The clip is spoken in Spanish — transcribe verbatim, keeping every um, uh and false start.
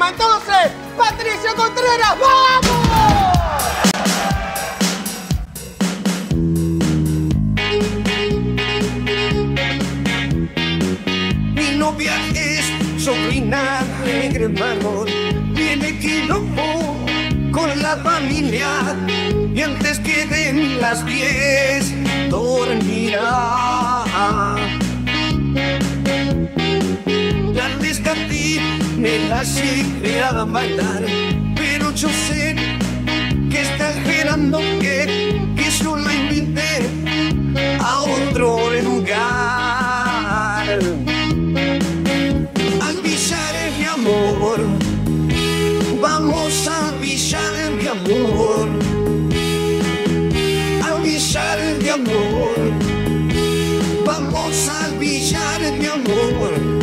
llama entonces Patricio Contreras. ¡Vamos! Mi novia es sobrina de hermano, viene quilombo con la familia y antes que den las diez dormirá. La rescatí, me la llevé a bailar, pero yo sé que está esperando que, que yo la invite a otro lugar. Al billar, mi amor, vamos al billar, mi amor, al billar, mi amor, vamos al billar, mi amor.